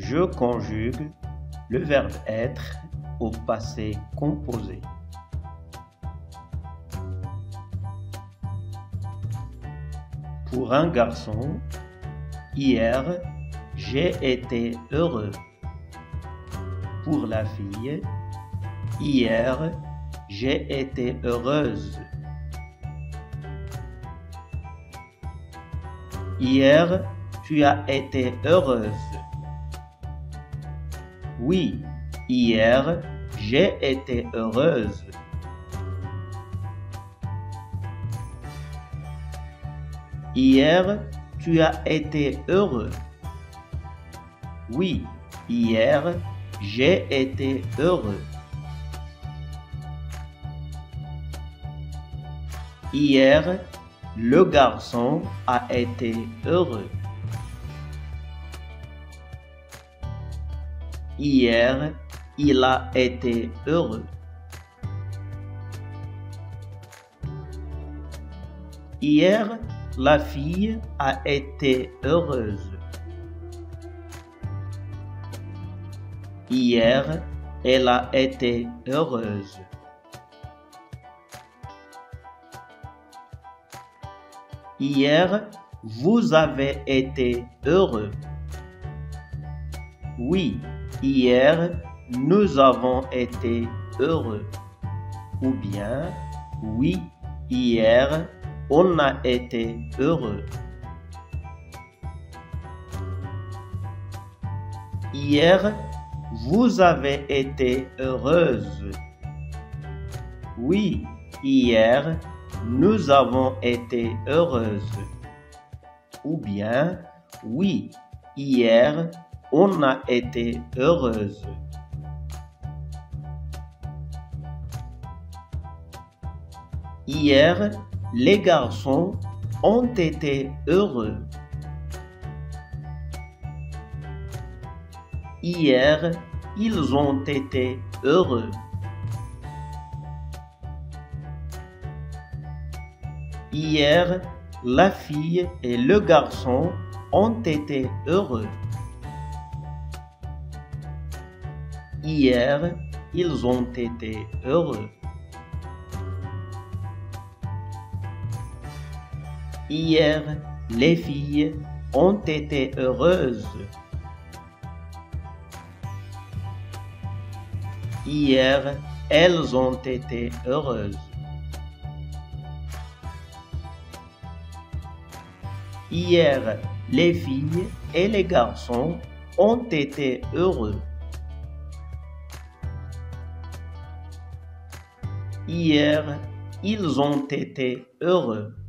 Je conjugue le verbe être au passé composé. Pour un garçon, hier, j'ai été heureux. Pour la fille, hier, j'ai été heureuse. Hier, tu as été heureuse. Oui, hier, j'ai été heureuse. Hier, tu as été heureux. Oui, hier, j'ai été heureux. Hier, le garçon a été heureux. Hier, il a été heureux. Hier, la fille a été heureuse. Hier, elle a été heureuse. Hier, vous avez été heureux. Oui, hier, nous avons été heureux. Ou bien, oui, hier, on a été heureux. Hier, vous avez été heureuse. Oui, hier, nous avons été heureuses. Ou bien, oui, hier, on a été heureuse. Hier, les garçons ont été heureux. Hier, ils ont été heureux. Hier, la fille et le garçon ont été heureux. Hier, ils ont été heureux. Hier, les filles ont été heureuses. Hier, elles ont été heureuses. Hier, les filles et les garçons ont été heureux. Hier, ils ont été heureux.